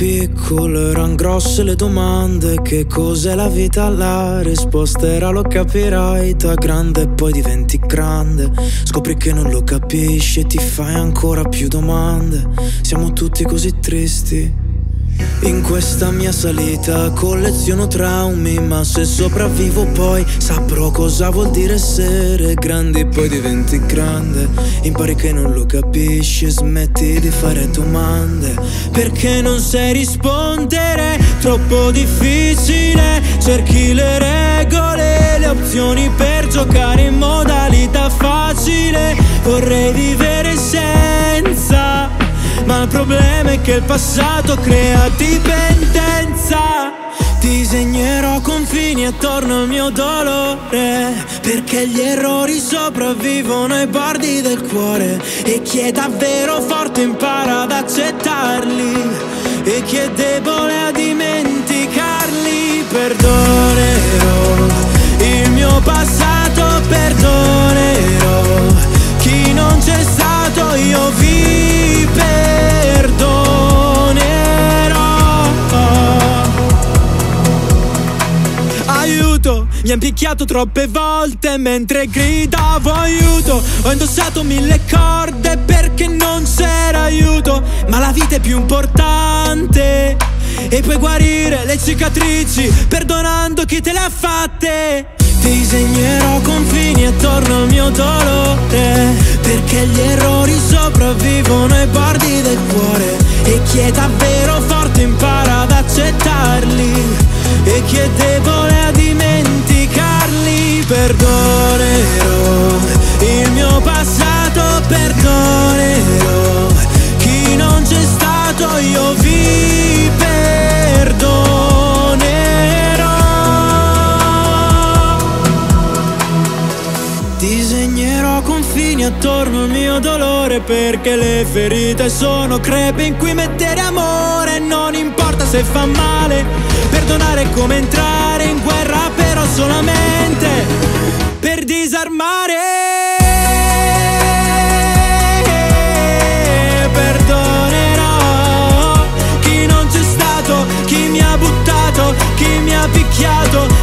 piccolo eran grosse le domande. Che cos'è la vita? La risposta era lo capirai da grande. Poi diventi grande, scopri che non lo capisci e ti fai ancora più domande. Siamo tutti così tristi. In questa mia salita colleziono traumi, ma se sopravvivo poi saprò cosa vuol dire essere grandi. Poi diventi grande, impari che non lo capisci e smetti di fare domande, perché non sai rispondere, troppo difficile. Cerchi le regole, le opzioni per giocare in modalità facile. Vorrei vivere senza, ma il problema è che il passato crea dipendenza. Disegnerò confini attorno al mio dolore, perché gli errori sopravvivono ai bordi del cuore. E chi è davvero forte impara ad accettarli, e chi è debole a dimenticarli. Perdonerò il mio passato, perdonerò chi non c'è stato, io vi perdonerò. Aiuto, mi ha picchiato troppe volte mentre gridavo aiuto. Ho indossato 1000 corde perché non c'era aiuto, ma la vita è più importante e puoi guarire le cicatrici perdonando chi te le ha fatte. Disegnerò confini attorno al mio dolore, perché gli errori sopravvivono ai bordi del cuore. E chi è davvero forte impara ad accettarli, e chi è debole a dimenticarli. Perdonerò il mio passato, perdonerò chi non c'è stato, io vi perdonerò. Disegnerò confini attorno al mio dolore, perché le ferite sono crepe in cui mettere amore. Non importa se fa male, perdonare è come entrare in guerra, però solamente per disarmare. Perdonerò chi non c'è stato, chi mi ha buttato, chi mi ha picchiato,